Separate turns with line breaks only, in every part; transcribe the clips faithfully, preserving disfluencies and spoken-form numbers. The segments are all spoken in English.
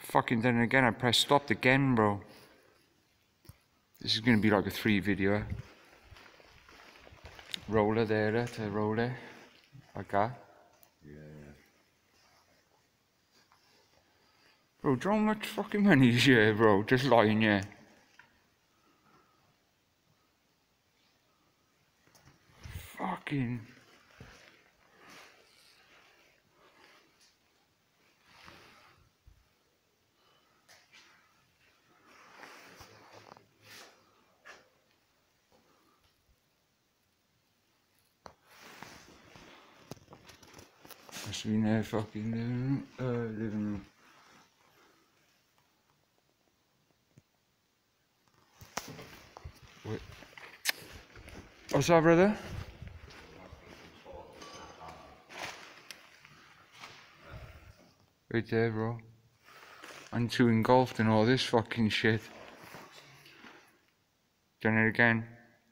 fucking done it again. I pressed stopped again, bro. This is gonna be like a three video. Roller there to roller. Like that.
Yeah, yeah.
Bro, do you know how much fucking money is here, bro? Just lying here. Fucking. Must be in their fucking living room. Uh, living room. Wait. What's that, brother? Right there, bro. I'm too engulfed in all this fucking shit. Done it again.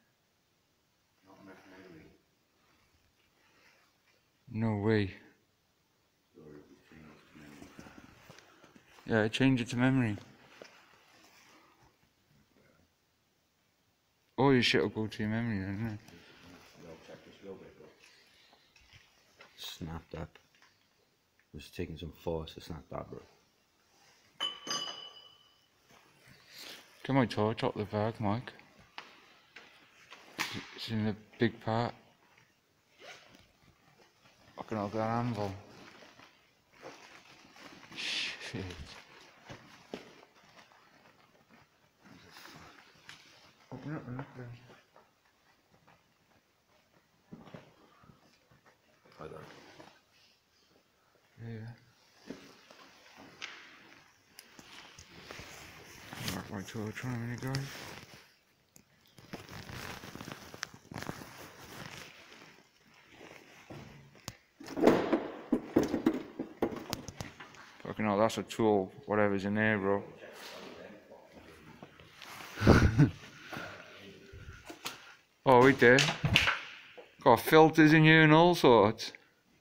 No way. Yeah, change it to memory. All your shit will go to your memory then, isn't it?
Snap that. Just taking some force to snap that, bro.
Get my torch up the bag, Mike. It's in the big part. Fucking hell, that anvil. Shit. Open up and look there.
I don't.
Yeah. Mark my torch on a minute, guys. Fucking hell, that's a tool, whatever's in there, bro. Oh, wait there. Got filters in here and all sorts.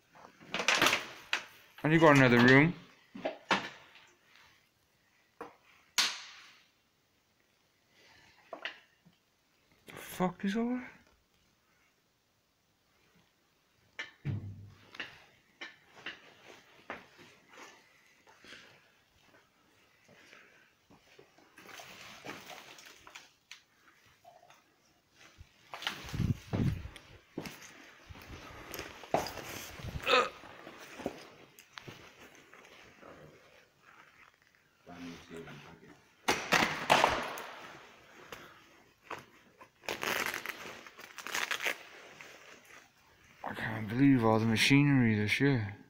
And you got another room. The fuck is all that? I can't believe all the machinery this year.